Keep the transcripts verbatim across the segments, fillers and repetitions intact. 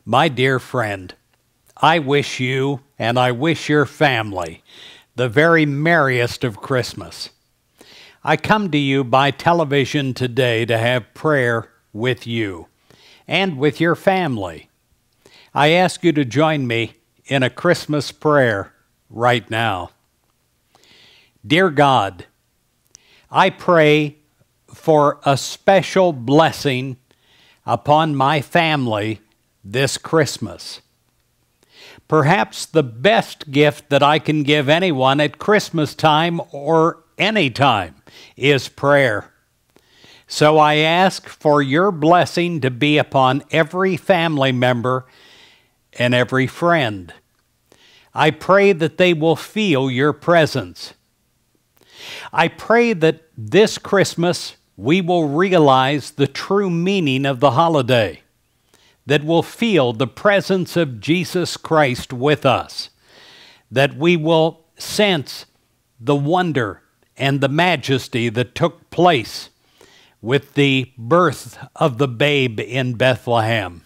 My dear friend, I wish you and I wish your family the very merriest of Christmas. I come to you by television today to have prayer with you and with your family. I ask you to join me in a Christmas prayer right now. Dear God, I pray for a special blessing upon my family this Christmas. Perhaps the best gift that I can give anyone at Christmas time or any time is prayer. So I ask for your blessing to be upon every family member and every friend. I pray that they will feel your presence. I pray that this Christmas we will realize the true meaning of the holiday, that we'll feel the presence of Jesus Christ with us, that we will sense the wonder and the majesty that took place with the birth of the babe in Bethlehem.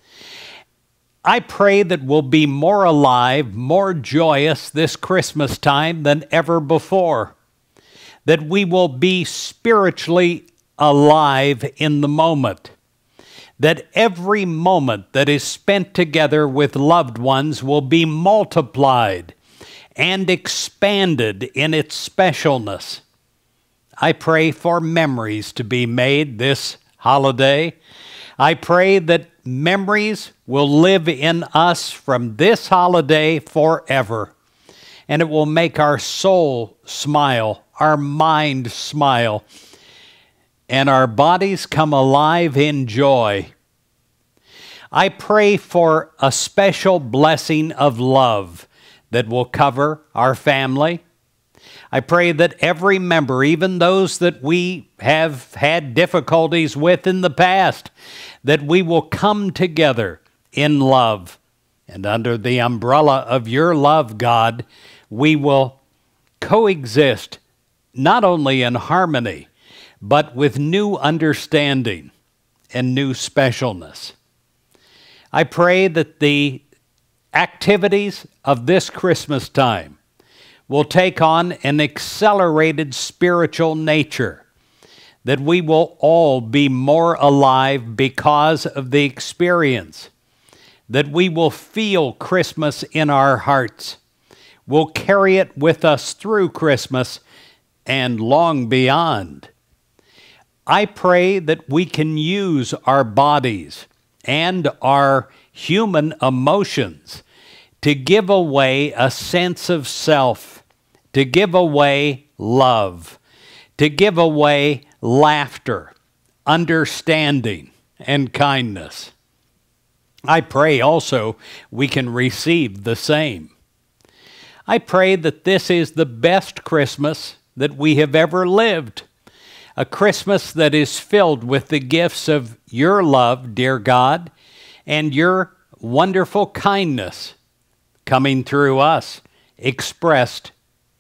I pray that we'll be more alive, more joyous this Christmas time than ever before, that we will be spiritually alive in the moment, that every moment that is spent together with loved ones will be multiplied and expanded in its specialness. I pray for memories to be made this holiday. I pray that memories will live in us from this holiday forever, and it will make our soul smile, our mind smile, and our bodies come alive in joy. I pray for a special blessing of love that will cover our family. I pray that every member, even those that we have had difficulties with in the past, that we will come together in love. And under the umbrella of your love, God, we will coexist not only in harmony, but with new understanding and new specialness. I pray that the activities of this Christmas time will take on an accelerated spiritual nature, that we will all be more alive because of the experience, that we will feel Christmas in our hearts, we'll carry it with us through Christmas and long beyond. I pray that we can use our bodies and our human emotions to give away a sense of self, to give away love, to give away laughter, understanding, and kindness. I pray also we can receive the same. I pray that this is the best Christmas that we have ever lived, a Christmas that is filled with the gifts of your love, dear God, and your wonderful kindness coming through us, expressed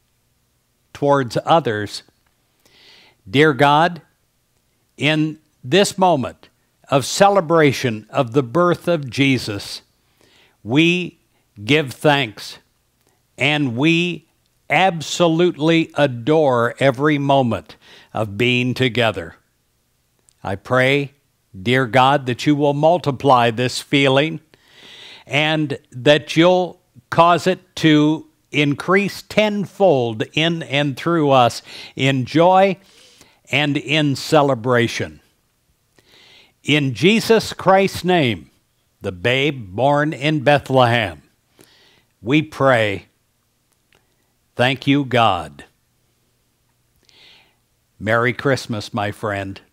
towards others. Dear God, in this moment of celebration of the birth of Jesus, we give thanks and we absolutely adore every moment of being together. I pray, dear God, that you will multiply this feeling and that you'll cause it to increase tenfold in and through us in joy and in celebration. In Jesus Christ's name, the babe born in Bethlehem, we pray. Thank you, God. Merry Christmas, my friend.